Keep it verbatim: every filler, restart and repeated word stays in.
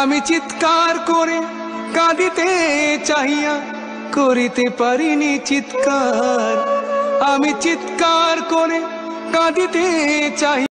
আমি চিৎকার করে কাঁদিতে চাহিয়া করিতে পারিনি চিৎকার। আমি চিৎকার করে কাঁদিতে চাই।